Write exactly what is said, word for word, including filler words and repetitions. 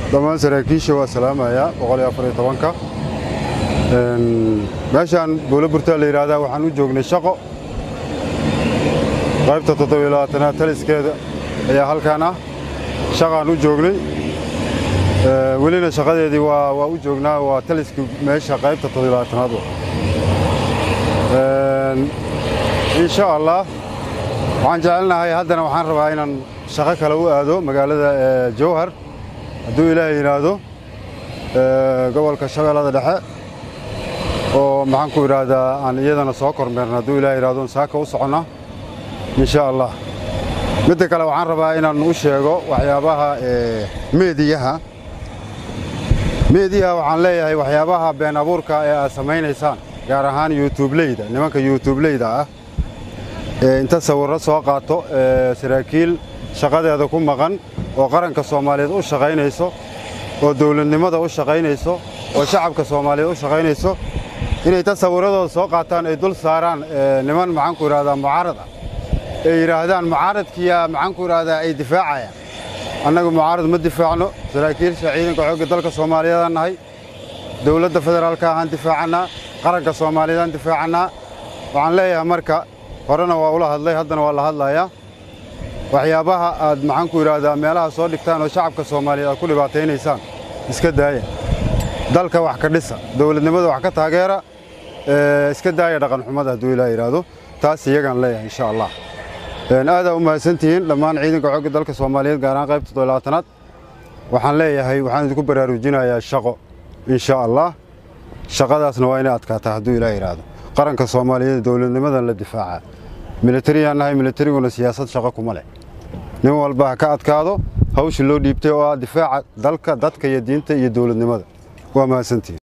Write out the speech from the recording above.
dhammaan saraakiisha waa salaamaya boqol iyo afar iyo toban-ka meeshaan Buulaburta la yiraahdaa waxaan u joognay shaqo qaybta toddoba iyo labaatan taliskeeda ayaa halkaan ah shaqaan u joognay welina shaqadeedii waa waa u joognaa waa taliska meesha qaybta toddoba iyo labaatan in sha Allah waxaan jecelnahay haddana waxaan rabaa inaan shaqo kale u aado magaalada Jowhar hadduu Ilaahay yiraahdo gobolka Shabeellada Dhexe oo maxaan ku yiraahdaa aan iyadana soo kormeerno hadduu Ilaahay yiraahdo saaka u socona in sha Allah mid kale waxaan rabaa inaan u sheego waxyaabaha meediyaha meediyaha waxaan leeyahay waxyaabaha been abuurka ee aad samaynaysaan gaar ahaan YouTube-leyda nimanka YouTube-leyda ah ee inta sawirro soo qaato saraakiil shaqadeeda ku maqan oo qaranka Soomaaliyeed u shaqaynayso oo dawladnimada u shaqaynayso oo shacabka Soomaaliyeed u shaqaynayso inay tasawirradooda soo qaataan ay dul saaraan niman maxaan ku yiraahdaa mucaarad ah ay yiraahdaan mucaaradkiya maxaan ku yiraahdaa ay difaacayaan annagu mucaarad ma difaacno saraakiisha ciidanka xoogga dalka Soomaaliyeed nahay dawladda federaalka aan difaacana qaranka Soomaaliyeed aan difaacana waxaan leeyahay marka horena waa ula hadlay haddana waa la hadlayaa waxyaabaha aad maxaan ku yiraahdaa meelaha soo dhigtaan oo shacabka Soomaaliyeed ku dhibaataynaysaan iska daaya dalka wax ka dhisa dawladnimada wax ka taageera iska daaya dhaqan xumada hadduu Ilaahay yiraahdo taas iyagan leeyahay insha Allah aad u mahadsantihiin dhammaan ciidanka xoogga dalka Soomaaliyeed gaar ahaan qaybta toddoba iyo labaatan waxaan leeyahay waxaan idinku baraarujinayaa shaqo insha Allah shaqadaasna waa inay adkaataa hadduu Ilaahay yiraahdo qaranka Soomaaliyeed dawladnimada la difaaca militariyan nahay militariguna siyaasad shaqo kuma leh nin walba ka adkaado hawsha loo dhiibtay oo difaaca dalka dadka iyo diinta iyo dawladnimada waa mahadsantihiin